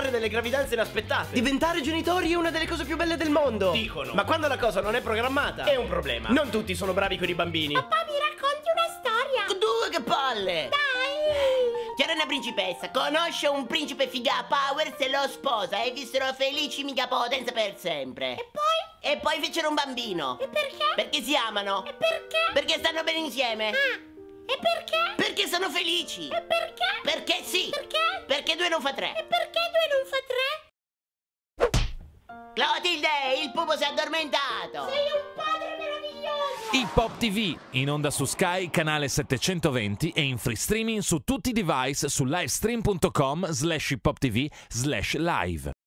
trarre delle gravidanze inaspettate. Diventare genitori è una delle cose più belle del mondo. Dicono. Ma quando la cosa non è programmata, è un problema. Non tutti sono bravi con i bambini. Papà, mi racconti una storia? Due che palle! Dai! C'era una principessa, conosce un principe figa power, se lo sposa e vissero felici mica potenza per sempre. E poi? E poi fecero un bambino. E perché? Perché si amano. E perché? Perché stanno bene insieme. Ah, e perché? Perché sono felici. E perché? Perché sì. Perché? Perché 2 non fa 3. E perché 2 non fa 3? Clotilde, il pupo si è addormentato. Sei un padre meraviglioso! Hip Hop TV, in onda su Sky, canale 720 e in free streaming su tutti i device su livestream.com/hiphoptv/live.